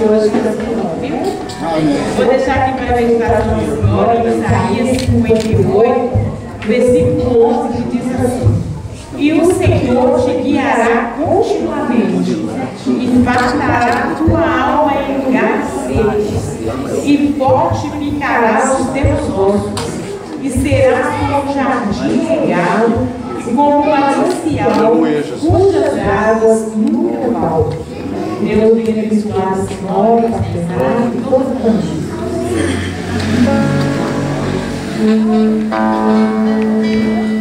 hoje está sendo bom, viu? Vou deixar aqui para a meditação da senhora em Isaías 58, versículo 11, que diz assim: e o Senhor te guiará continuamente, e fartará tua alma em lugar seco, e fortificarás os teus ossos, e serás como um jardim regado, e como um manancial, cujas águas nunca faltam. Deus venha abençoar a senhora, a pesar e toda a família.